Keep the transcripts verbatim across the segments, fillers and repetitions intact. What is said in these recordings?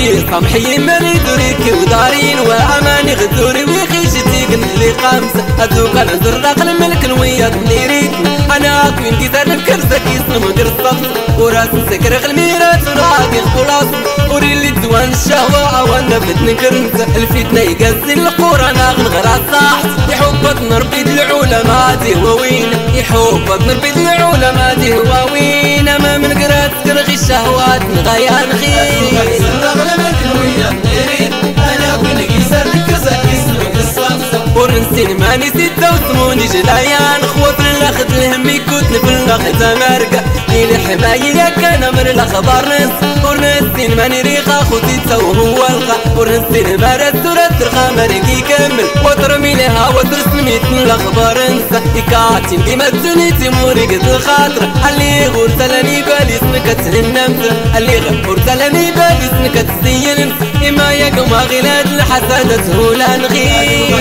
وربي صمحي ماني دريكي ودارين واماني غدوري ويخيشتي قن لي خمسه ادوك انا زرق الملك الويا تنيريك انا كوين دي سنة كرسك يسلم قرصة وراس سكر الميرات راقي خلاص وري اللي دوان الشهوة وانا فتن كرنسة الفتنة يقزي القرآن غنغرا صاح يحبك نربيد العلماء دي هواوين يحبك نربيد العلماء دي هواوين ما من قرات كرغي الشهوات نغايا نخيل انا كوين قيسر كرسك يسلم قرصة ورنسين ماني ستة وثموني جلايان خوف الاخذ الهمي كوتني في الاخذ مرقة ليلي حماية يا كان من الاخبار نس ورنسين ماني ريقة خوتي تسوه الخا ورنسين مارد سورة ترخى مرقي يكمل وترمي لها وترسل ميتن الاخبار انسى يكاتين ديما تسوني تيموري قد الخاطر اللي غور سلاني بالي سنكت النمسة اللي غور سلاني بالي سنكت الزين إما يقوم غلاد الحسادة سهولة نغير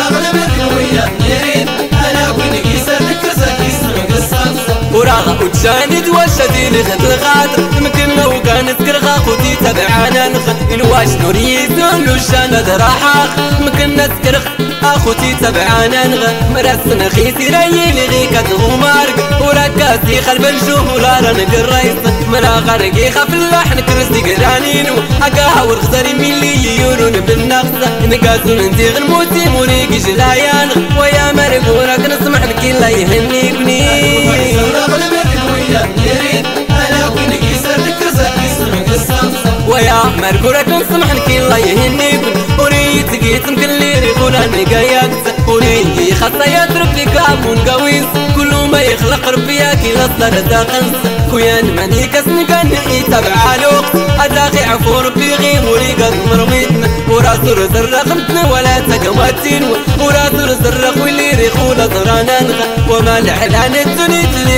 وراغا وتجاند وشديني خد الخاطر يمكن لو كان سكرغا خوتي تبعانا نخد الواش نوري يزول وشانا دراحاق يمكن نسكرغ اخوتي تبعانا نغد مرسنا خيسي رايلي غي كتغو مارق وراكاسي خلب نشوف ولا رنق الرئيس مرا غرقي خاف اللحن كرسي قرانين اقاها ورخزري ملي يورون بالنقصة نقاسون نزيغ الموتي موريقي جلايان ويا مرق وراك نسمح لكي لا يهنيكني ويا مرقورك نسمح لكي لا يهنيكن وري تقيت مكن لي ريقولا نقاياك وري خاصة يضرب لي كابون قويس كل ما يخلق ربيا كي غصر داقنس كويان ماني كسن كان يتبع الوقت اداقي عفو ربي غيب وري قد مرميتنا وراسو رزرق متنا ولا تقواتين وراسو رزرق واللي ريقولا ضرانا نغا وما الحلان الدنيا